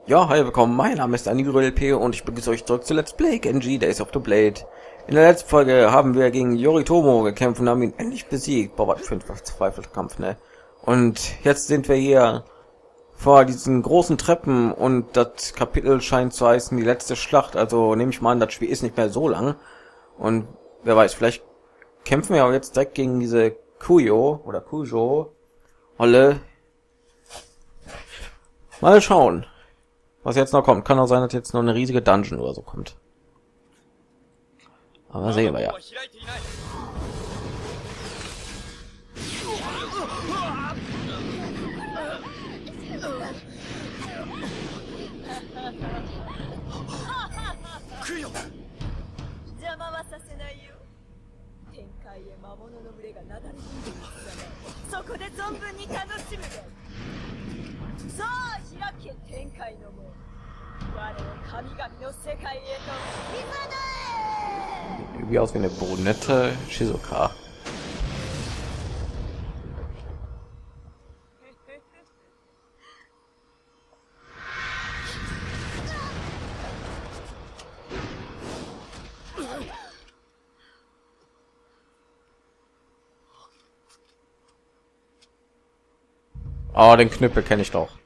Ja, hi, willkommen. Mein Name ist Anigro LP und ich begrüße euch zurück zu Let's Play Genji Days of the Blade. In der letzten Folge haben wir gegen Yoritomo gekämpft und haben ihn endlich besiegt. Boah, was für ein verzweifelter Kampf, ne? Und jetzt sind wir hier vor diesen großen Treppen und das Kapitel scheint zu heißen die letzte Schlacht. Also nehme ich mal an, das Spiel ist nicht mehr so lang. Und wer weiß, vielleicht kämpfen wir auch jetzt direkt gegen diese Kujo oder Kujo Holle. Mal schauen, was jetzt noch kommt. Kann auch sein, dass jetzt noch eine riesige Dungeon oder so kommt. Aber sehen wir ja. Wie aus wie eine brunette Shizuka. Oh, den Knüppel kenne ich doch.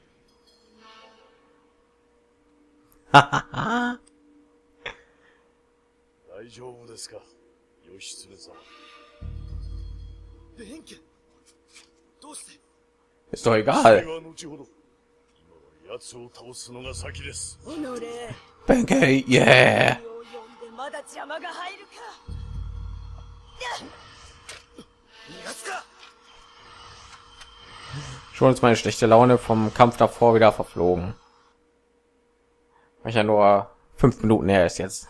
Ist doch egal. Benkei, yeah. Schon ist meine schlechte Laune vom Kampf davor wieder verflogen. Weil ich ja nur 5 Minuten her ist jetzt.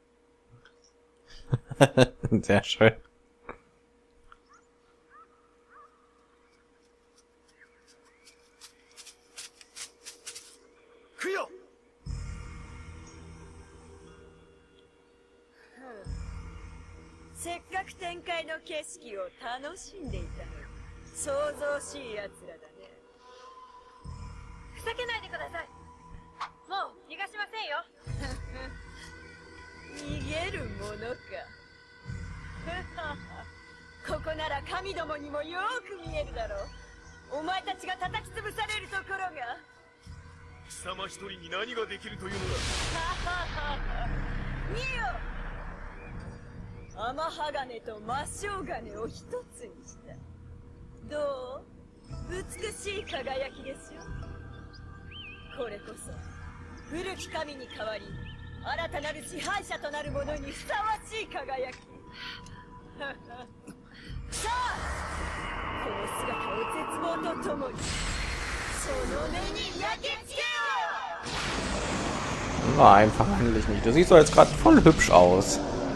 Sehr schön. Einfach handlich nicht. Du siehst doch jetzt gerade voll hübsch aus.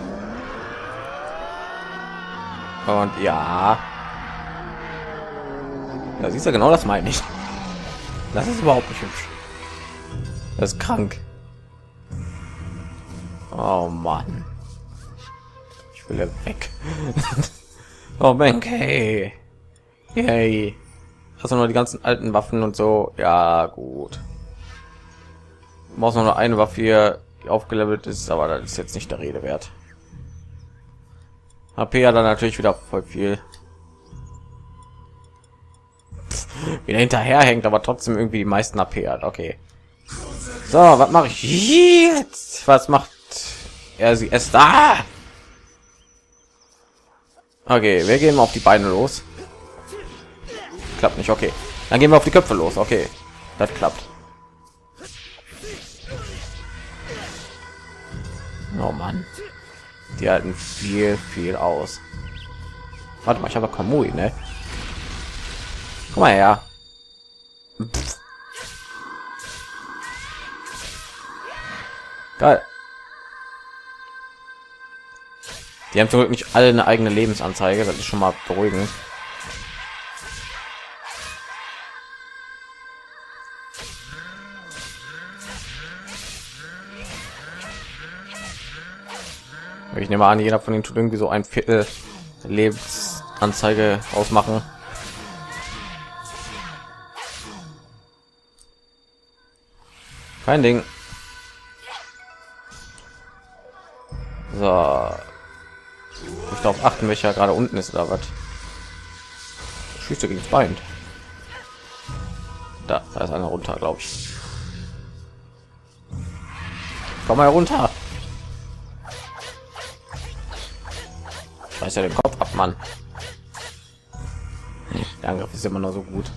Und ja, da siehst du genau, das meine ich. Das ist überhaupt nicht hübsch. Das ist krank. Oh Mann, ich will ja weg. Oh Benkei, hey, hast du noch die ganzen alten Waffen und so? Ja gut. Du brauchst noch eine Waffe hier, die aufgelevelt ist, aber das ist jetzt nicht der Rede wert. HP ja dann natürlich wieder voll viel. Wieder hinterher hängt, aber trotzdem irgendwie die meisten AP hat. Okay. So, was mache ich jetzt? Was macht er sie es da? Okay, wir gehen auf die Beine los. Klappt nicht, okay. Dann gehen wir auf die Köpfe los. Okay, das klappt. Oh Mann, die halten viel aus. Warte mal, ich habe Kamui, ne? Komm mal her. Geil. Die haben zurück nicht alle eine eigene Lebensanzeige, das ist schon mal beruhigend. Ich nehme an, jeder von ihnen tut irgendwie so ein Viertel Lebensanzeige ausmachen. Kein Ding. So. Ich darauf achten, welcher gerade unten ist oder was. Schießt du gegen das Bein. Da ist einer runter, glaube ich. Komm mal runter. Scheiß ja den Kopf ab, Mann. Der Angriff ist immer noch so gut.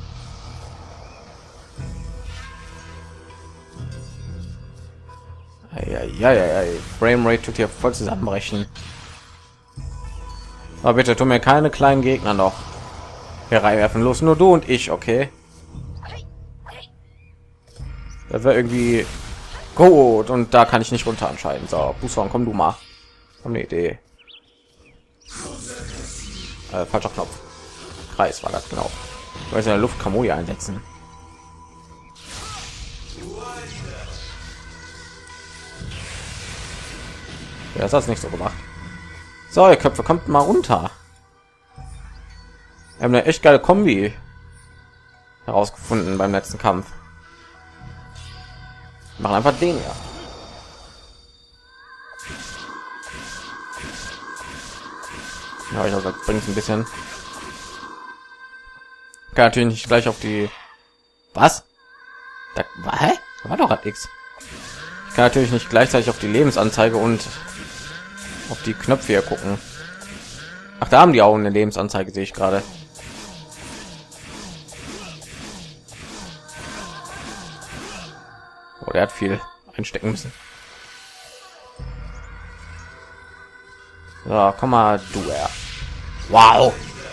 Ja, Framerate tut hier voll zusammenbrechen. Aber bitte tu mir keine kleinen Gegner noch hier reinwerfen. Los, nur du und ich, okay? Das wäre irgendwie gut und da kann ich nicht runter anscheinend. So, Bußhorn, komm du mal. Komm, eine Idee. Falscher Knopf. Kreis war das genau. Ich weiß in der Luft Kamui einsetzen. Ja, das hat nicht so gemacht. So, ihr Köpfe, kommt mal runter. Wir haben eine echt geile Kombi herausgefunden beim letzten Kampf. Wir machen einfach den ja. Ja, ich glaube, das bringt ein bisschen. Kann natürlich nicht gleich auf die. Was? Da, hä? Da war doch gerade nichts. Ich kann natürlich nicht gleichzeitig auf die Lebensanzeige und auf die Knöpfe hier gucken. Ach, da haben die auch eine Lebensanzeige, sehe ich gerade. Oh, der hat viel einstecken müssen. So, komm mal, du er. Wow.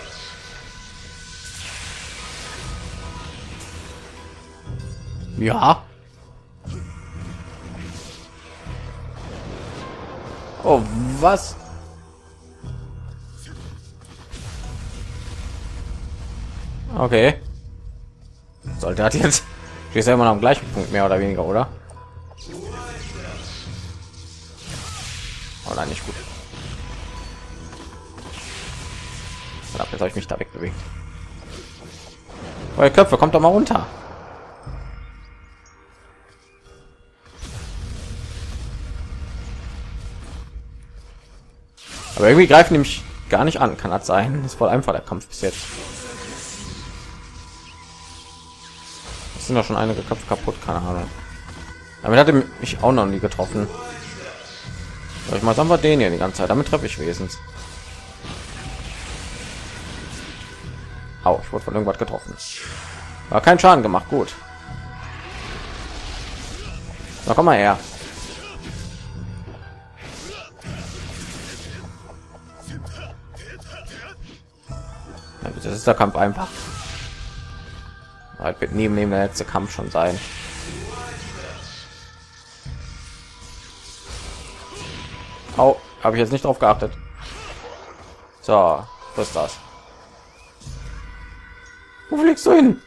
Ja. Oh, was? Okay. Soldat jetzt. Stehst ja immer noch am gleichen Punkt, mehr oder weniger, oder? Oh nein, nicht gut. Jetzt habe ich mich da wegbewegt. Eure Köpfe, kommt doch mal runter. Aber irgendwie greifen die mich gar nicht an. Kann das sein? Das ist voll einfach der Kampf bis jetzt. Es sind doch schon einige Köpfe kaputt, keine Ahnung. Damit hatte mich auch noch nie getroffen. Ich mal sagen wir den hier die ganze Zeit. Damit treffe ich wesentlich. Au, ich wurde von irgendwas getroffen. War kein Schaden gemacht, gut. Na komm mal her. Das ist der Kampf einfach. Wird neben der letzte Kampf schon sein. Au, habe ich jetzt nicht drauf geachtet. So, was ist das? Wo fliegst du hin?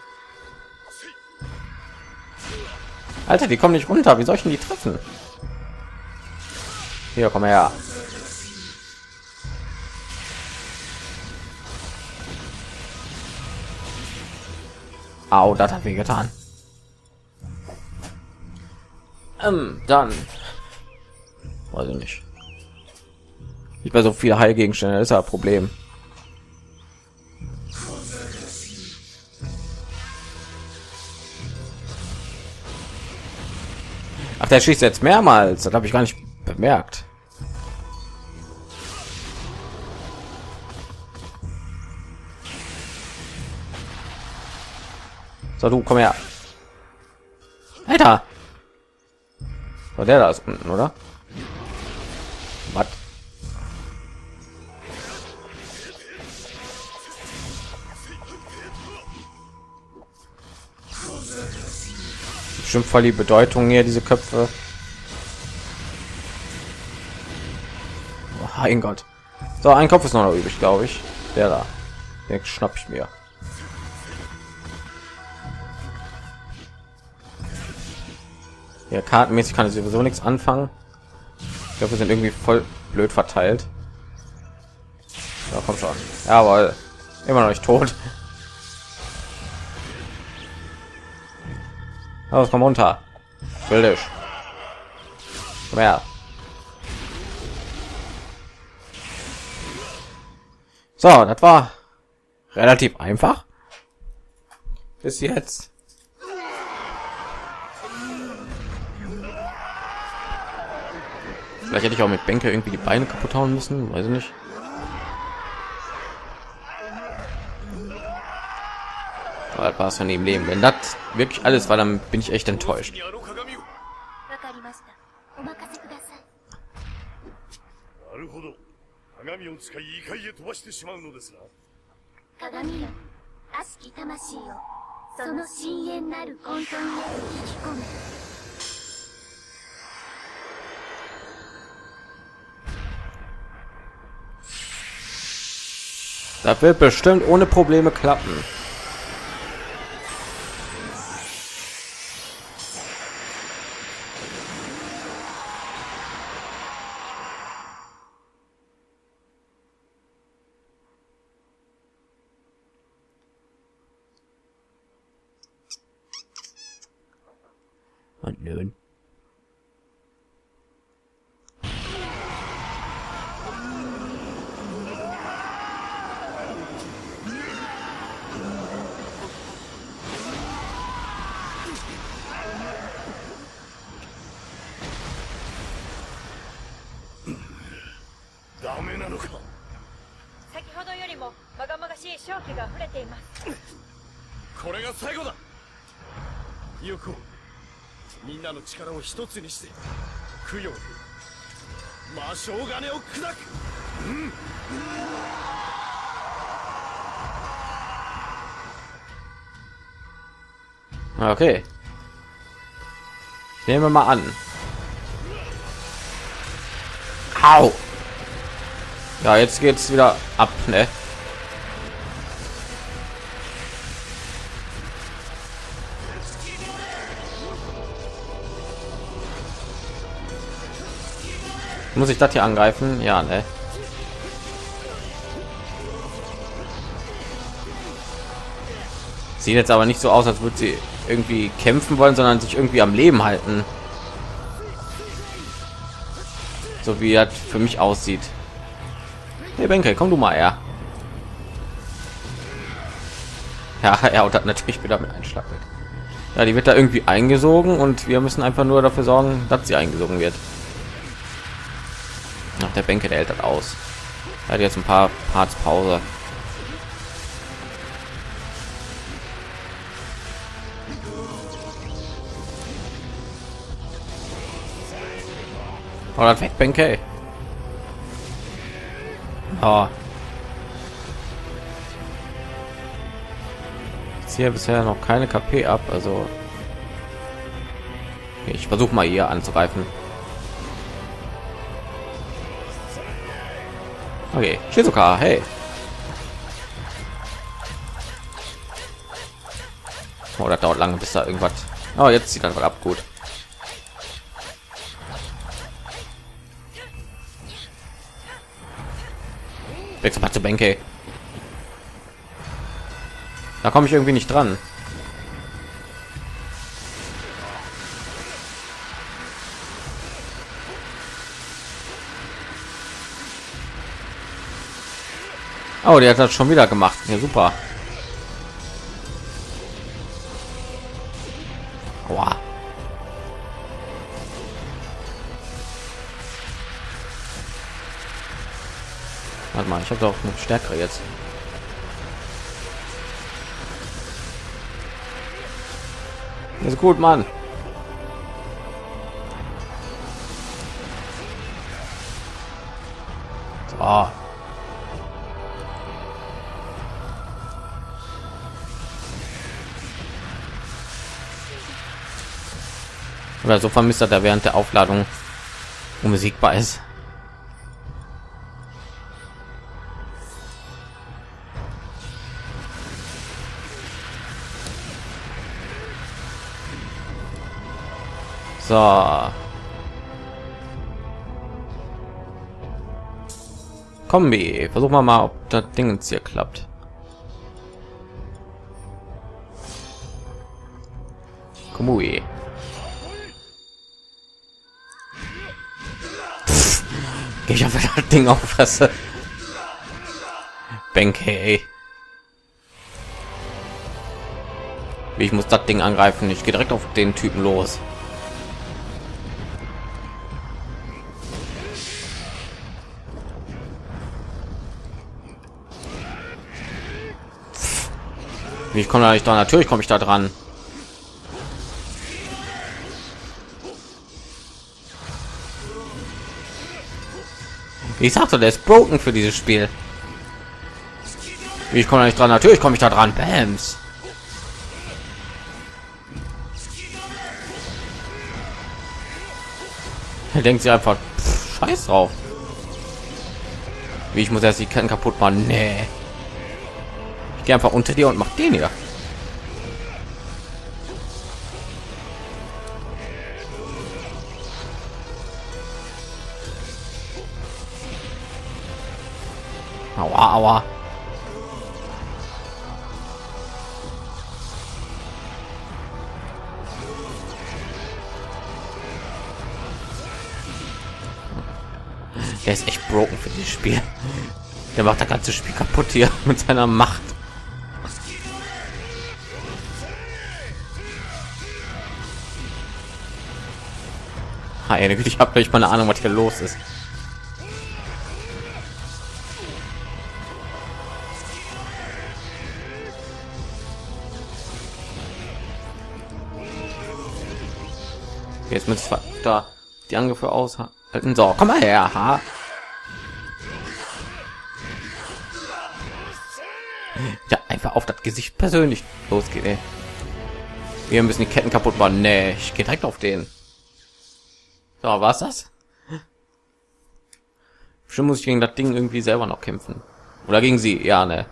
Alter, die kommen nicht runter. Wie soll ich denn die treffen? Hier, komm her. Au, das hat weh getan. Dann weiß ich nicht. Ich bei so viele Heilgegenstände ist ja ein Problem. Ach, der schießt jetzt mehrmals. Das habe ich gar nicht bemerkt. So, du komm her. Alter. So, der da ist unten, oder? Was? Bestimmt voll die Bedeutung hier, diese Köpfe. Oh, mein Gott. So, ein Kopf ist noch übrig, glaube ich. Der da. Den schnapp ich mir. Ja, kartenmäßig kann ich sowieso nichts anfangen. Ich glaube, wir sind irgendwie voll blöd verteilt. Ja, komm schon. Jawohl. Immer noch nicht tot. Los, komm runter. will dich. Komm her. So, das war relativ einfach. Bis jetzt. Vielleicht hätte ich auch mit Bänke irgendwie die Beine kaputt hauen müssen, weiß ich nicht. Aber das war es von dem Leben. Wenn das wirklich alles war, dann bin ich echt enttäuscht. 鏡を使い異界へ飛ばしてしまうのですな。 鏡よ、悪しき魂よ、その深淵なる混沌へと引き込め。 Das wird bestimmt ohne Probleme klappen. Und nun. Yoko, みんなの力を一つにして供養魔性金を砕く。 Okay. Nehmen wir mal an. Au. Ja, jetzt geht's wieder ab, ne? Muss ich das hier angreifen? Ja, ne? Sieht jetzt aber nicht so aus, als würde sie irgendwie kämpfen wollen, sondern sich irgendwie am Leben halten. So wie das für mich aussieht. Hey Benke, komm du mal her. Ja, er hat natürlich wieder mit Einschlag. Ja, die wird da irgendwie eingesogen und wir müssen einfach nur dafür sorgen, dass sie eingesogen wird. Ach, der Benke, der hält das aus. Er hat jetzt ein paar Parts Pause. Oh, das weg, Benke. Oh. Jetzt hier bisher noch keine KP ab, also ich versuche mal hier anzugreifen. Okay, Shizuka, hey. Oh, das dauert lange, bis da irgendwas. Oh, jetzt sieht das mal ab, gut. Wechsel mal zu Benke. Da komme ich irgendwie nicht dran. Oh, der hat das schon wieder gemacht. Ja, super. Aua. Warte mal, ich habe doch eine stärkere jetzt. Ist gut, Mann. So. Oder so vermisst er während der Aufladung unbesiegbar ist. So. Kombi. Versuchen wir mal, ob das Ding jetzt hier klappt. Komui. Geh ich einfach das Ding auf Fresse. Benkei. Wie ich muss das Ding angreifen. Ich gehe direkt auf den Typen los. Wie ich komme da nicht dran? Natürlich komme ich da dran. Ich sagte, der ist broken für dieses Spiel. Wie ich komme da nicht dran? Natürlich komme ich da dran. Bams. Er denkt sich einfach, pff, scheiß drauf. Wie ich muss erst die Ketten kaputt machen. Nee. Ich gehe einfach unter dir und mach den hier. Aua, aua. Der ist echt broken für dieses Spiel. Der macht das ganze Spiel kaputt hier mit seiner Macht. Ich habe nicht mal eine Ahnung, was hier los ist. Jetzt müssen wir da die Angriffe aushalten. So, komm mal her. Ha. Ja, einfach auf das Gesicht persönlich losgeht. Ey. Wir müssen die Ketten kaputt machen. Nee, ich gehe direkt auf den. So, war's das? Bestimmt muss ich gegen das Ding irgendwie selber noch kämpfen. Oder gegen sie. Ja, ne.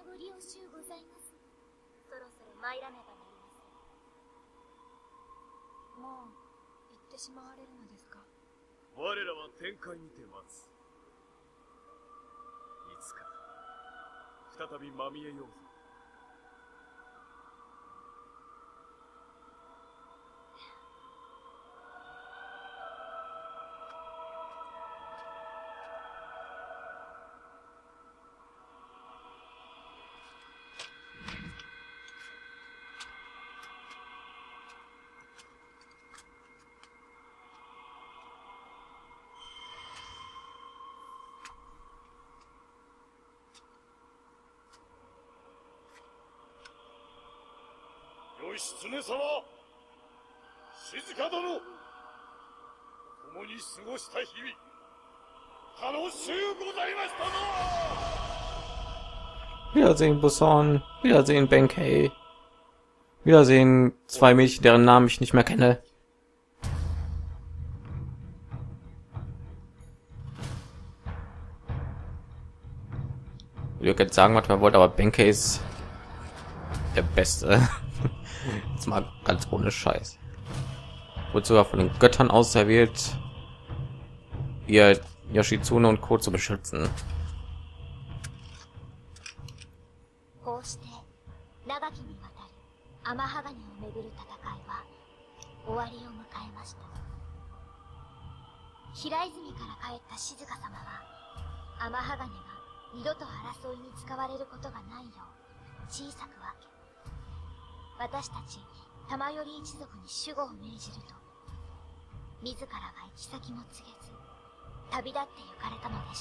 ご了承ございます。そろそろ参らねばなりません。もう行ってしまわれるのですか？ 我らは天界にて待つ。いつか再びまみえようぞ。義経様、静殿、共に過ごした日々、楽しゅうございましたぞ。 Wiedersehen, Buson. Wiedersehen, Benkei. Wiedersehen, zwei Mädchen, deren Namen ich nicht mehr kenne. Ich würde jetzt sagen, was man wollte, aber Benkei ist der Beste. Jetzt mal ganz ohne Scheiß. Wurde sogar von den Göttern auserwählt, ihr Yoshitsune und Co. zu beschützen. こうして長きにわたる天鋼をめぐる戦いは終わりを迎えました。平泉から帰った静様は天鋼が二度と争いに使われることがないよう小さく分け、私たち玉頼一族に守護を命じると、自らが行き先も告げず旅立って行かれたのでした。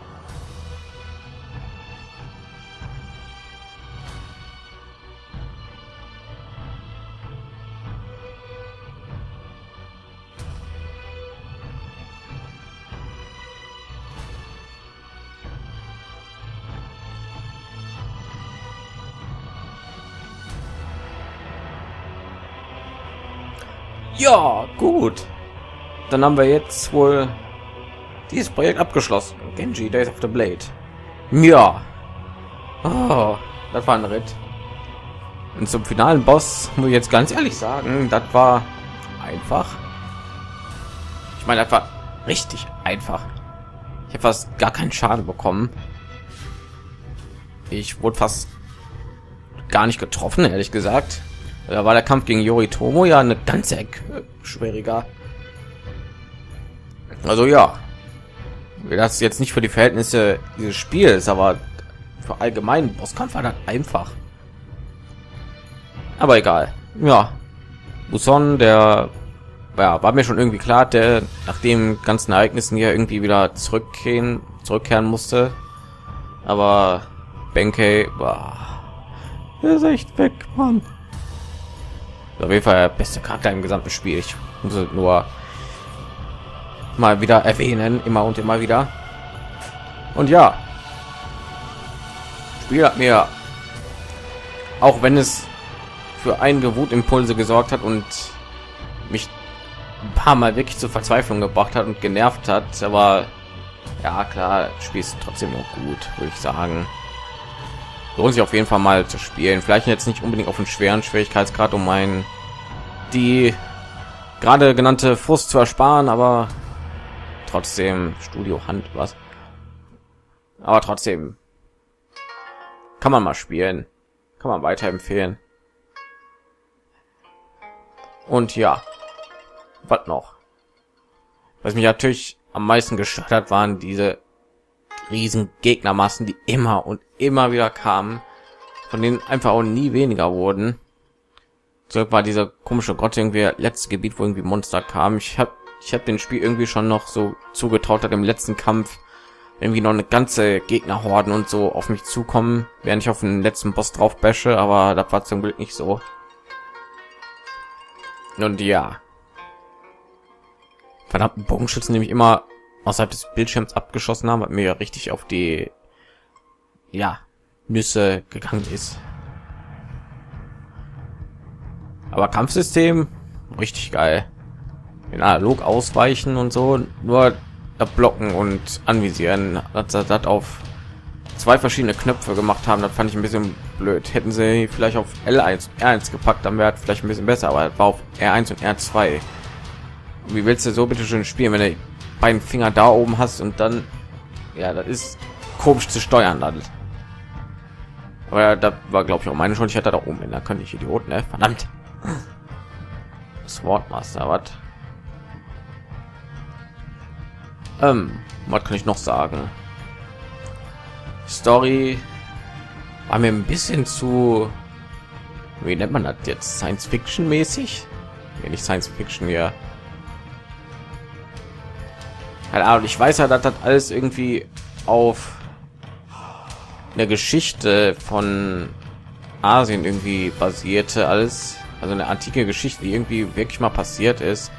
Ja, gut. Dann haben wir jetzt wohl dieses Projekt abgeschlossen. Genji, Days of the Blade. Ja. Oh, das war ein Ritt. Und zum finalen Boss muss ich jetzt ganz ehrlich sagen, das war einfach. Ich meine, das war richtig einfach. Ich habe fast gar keinen Schaden bekommen. Ich wurde fast gar nicht getroffen, ehrlich gesagt. Da war der Kampf gegen Yoritomo ja eine ganze Ecke schwieriger. Also ja, das jetzt nicht für die Verhältnisse dieses Spiels, aber für allgemeinen Bosskampf war das einfach. Aber egal. Ja, Buson, der war mir schon irgendwie klar, der nach den ganzen Ereignissen hier irgendwie wieder zurückkehren musste. Aber Benkei war ist echt weg, Mann. Auf jeden Fall der beste Charakter im gesamten Spiel. Ich muss es nur mal wieder erwähnen, immer und immer wieder. Und ja, das Spiel hat mir, auch wenn es für einige Wutimpulse gesorgt hat und mich ein paar Mal wirklich zur Verzweiflung gebracht hat und genervt hat, aber ja klar, das Spiel ist trotzdem noch gut, würde ich sagen. Lohnt sich auf jeden Fall mal zu spielen. Vielleicht jetzt nicht unbedingt auf einen schweren Schwierigkeitsgrad, um die gerade genannte Frust zu ersparen, aber trotzdem Studio Hand was. Aber trotzdem kann man mal spielen, kann man weiterempfehlen. Und ja, was noch? Was mich natürlich am meisten gestört hat, waren diese riesen Gegnermassen, die immer und immer wieder kamen, von denen einfach auch nie weniger wurden. So war dieser komische Gott irgendwie letztes Gebiet, wo irgendwie Monster kamen. Ich hab den Spiel irgendwie schon noch so zugetraut, hat im letzten Kampf irgendwie noch eine ganze Gegnerhorden und so auf mich zukommen, während ich auf den letzten Boss drauf bashe, aber das war zum Glück nicht so. Und ja, verdammten Bogenschützen nämlich immer außerhalb des Bildschirms abgeschossen haben, hat mir ja richtig auf die Nüsse gegangen ist. Aber Kampfsystem richtig geil. In analog ausweichen und so, nur blocken und anvisieren, hat auf 2 verschiedene Knöpfe gemacht haben. Das fand ich ein bisschen blöd. Hätten sie vielleicht auf L1 R1 gepackt, dann wäre vielleicht ein bisschen besser, aber das war auf R1 und R2. Wie willst du so bitte schön spielen, wenn du beiden Finger da oben hast und dann, ja, das ist komisch zu steuern dann. Aber da war, glaube ich, auch meine Schuld. Ich hatte da oben hin, da könnte ich Idiot, ne? Verdammt. Swordmaster, was? Was kann ich noch sagen? Story war mir ein bisschen zu, wie nennt man das jetzt, Science Fiction mäßig? Nee, nicht Science Fiction, ja. Keine Ahnung, ich weiß ja, dass das alles irgendwie auf eine Geschichte von Asien irgendwie basierte, alles, also eine antike Geschichte, die irgendwie wirklich mal passiert ist.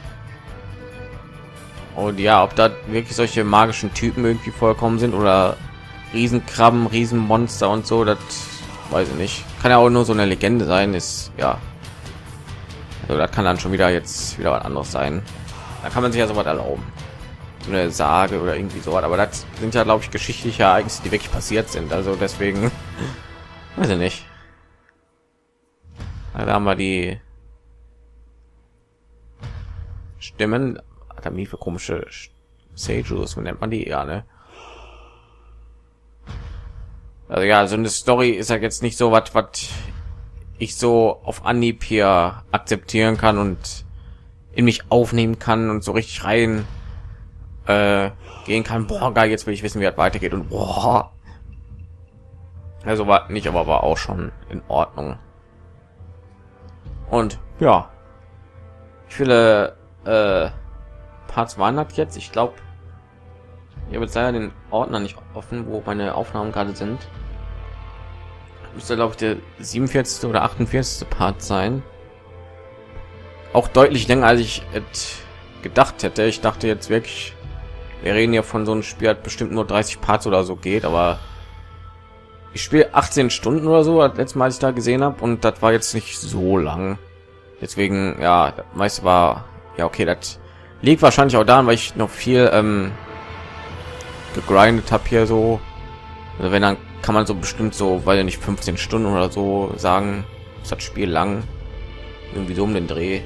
Und ja, ob da wirklich solche magischen Typen irgendwie vorkommen sind oder Riesenkrabben, Riesenmonster und so, das weiß ich nicht. Kann ja auch nur so eine Legende sein, ist ja. Also das kann dann schon wieder was anderes sein. Da kann man sich ja sowas erlauben. So eine Sage oder irgendwie sowas, aber das sind ja, glaube ich, geschichtliche Ereignisse, die wirklich passiert sind. Also deswegen weiß ich nicht. Da haben wir die Stimmen. Akademie für komische Sages, wie nennt man die? Ja, ne? Also ja, so eine Story ist ja jetzt nicht so was ich so auf Anhieb hier akzeptieren kann und in mich aufnehmen kann und so richtig rein gehen kann. Boah, geil, jetzt will ich wissen, wie das weitergeht und boah. Also war nicht, aber war auch schon in Ordnung. Und ja, ich viele Parts waren das jetzt. Ich glaube, ich habe jetzt leider den Ordner nicht offen, wo meine Aufnahmen gerade sind. Müsste, glaube ich, der 47. oder 48. Part sein. Auch deutlich länger, als ich gedacht hätte. Ich dachte jetzt wirklich, wir reden ja von so einem Spiel, hat bestimmt nur 30 Parts oder so geht, aber ich spiele 18 Stunden oder so, letztes Mal, als ich da gesehen habe, und das war jetzt nicht so lang. Deswegen, ja, das meiste war, ja, okay, das liegt wahrscheinlich auch daran, weil ich noch viel gegrindet habe hier so. Also wenn, dann kann man so bestimmt so, weil ja nicht 15 Stunden oder so sagen, ist das Spiel lang. Irgendwie so um den Dreh.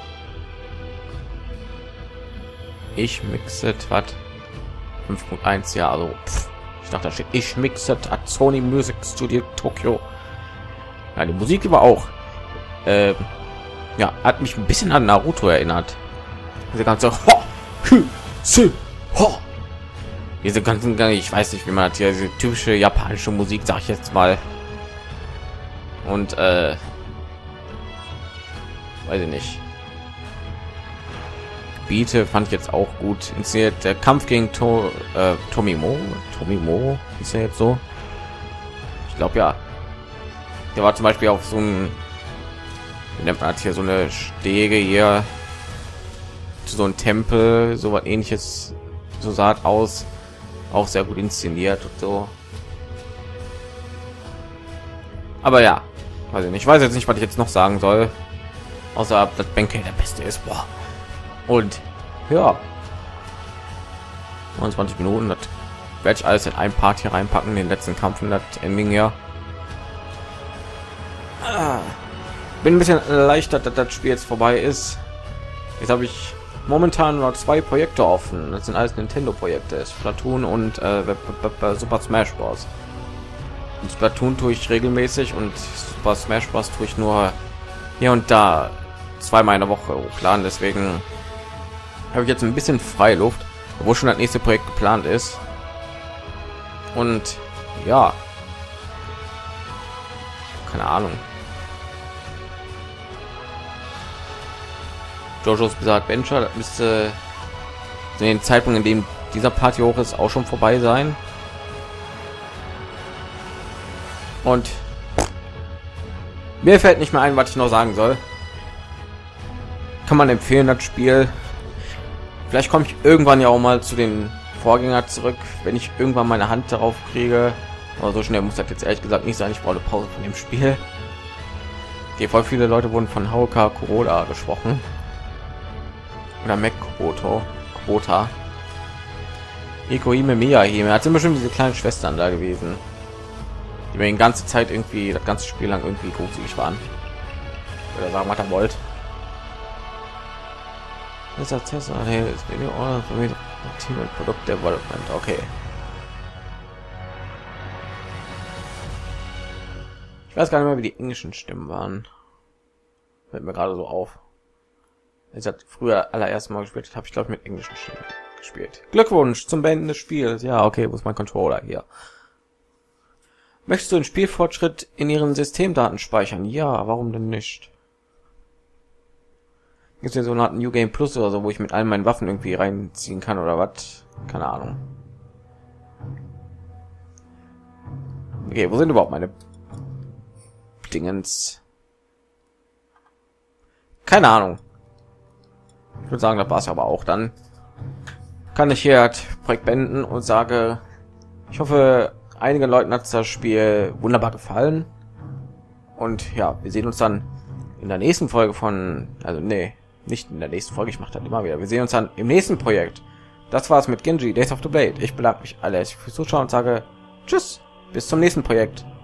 Ich mixet, was? 5.1, ja, also ich dachte, da steht ich mixet at Sony Music Studio Tokyo. Ja, die Musik war auch ja, hat mich ein bisschen an Naruto erinnert. Diese ganze diese ganzen, ich weiß nicht, wie man hat hier diese typische japanische Musik, sag ich jetzt mal. Und weiß ich nicht. Gebiete fand ich jetzt auch gut inszeniert. Der Kampf gegen Tomimo ist ja jetzt so. Ich glaube ja. Der war zum Beispiel auf so ein, wie nennt man das hier, so eine Stege hier zu so ein Tempel, so was Ähnliches, so sah es aus. Auch sehr gut inszeniert und so. Aber ja, weiß ich nicht. Ich weiß jetzt nicht, was ich jetzt noch sagen soll, außer dass Benkei der Beste ist. Boah. Und ja, 29 Minuten, das werde ich alles in ein Part hier reinpacken, den letzten Kampf in das Ending hier. Bin ein bisschen erleichtert, dass das Spiel jetzt vorbei ist. Jetzt habe ich momentan noch 2 Projekte offen. Das sind alles Nintendo-Projekte, Splatoon und Super Smash Bros. Und Splatoon tue ich regelmäßig und Super Smash Bros. Tue ich nur hier und da 2-mal in der Woche hochladen. Deswegen habe ich jetzt ein bisschen Freiluft, wo schon das nächste Projekt geplant ist. Und ja, keine Ahnung. JoJo's Bizarre Adventure, das müsste zu den Zeitpunkt, in dem dieser Party hoch ist, auch schon vorbei sein. Und mir fällt nicht mehr ein, was ich noch sagen soll. Kann man empfehlen, das Spiel. Vielleicht komme ich irgendwann ja auch mal zu den Vorgänger zurück, wenn ich irgendwann meine Hand darauf kriege. Aber so schnell muss das jetzt ehrlich gesagt nicht sein. Ich brauche eine Pause von dem Spiel. Die voll viele Leute wurden von Haruka Kuroda gesprochen. Oder Mac Kubota. Ikohime Miyahime. Hat sind bestimmt diese kleinen Schwestern da gewesen. die mir die ganze Zeit irgendwie das ganze Spiel lang irgendwie großzügig waren. Oder sagen, was er wollt. Das ist Test, hey, ist Video Order für mich Team und Produkt Development. Okay. Ich weiß gar nicht mehr, wie die englischen Stimmen waren. Fällt mir gerade so auf. Ich hatte früher allererst mal gespielt, habe ich glaube mit englischen Stimmen gespielt. Glückwunsch zum Beenden des Spiels. Ja, okay, wo ist mein Controller hier? Möchtest du den Spielfortschritt in ihren Systemdaten speichern? Ja, warum denn nicht? Gibt es ja so eine Art New Game Plus oder so, wo ich mit allen meinen Waffen irgendwie reinziehen kann oder was? Keine Ahnung. Okay, wo sind überhaupt meine Dingens? Keine Ahnung. Ich würde sagen, das war's aber auch. Dann kann ich hier das Projekt beenden und sage, ich hoffe, einigen Leuten hat das Spiel wunderbar gefallen. Und ja, wir sehen uns dann in der nächsten Folge von, also nee, nicht in der nächsten Folge, ich mache das immer wieder. Wir sehen uns dann im nächsten Projekt. Das war's mit Genji, Days of the Blade. Ich bedanke mich alle fürs Zuschauen und sage tschüss, bis zum nächsten Projekt.